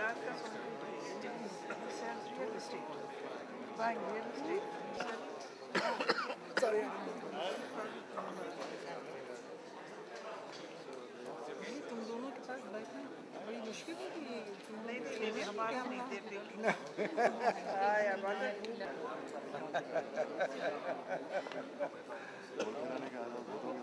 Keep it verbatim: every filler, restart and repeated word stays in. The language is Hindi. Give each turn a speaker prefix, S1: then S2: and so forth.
S1: गुजरात का real estate buying real estate.
S2: Sorry.
S1: नहीं तुम दोनों के साथ बैठना बड़ी मुश्किल होगी ये नहीं नहीं लेने हमारा नहीं देते हाँ यार बात है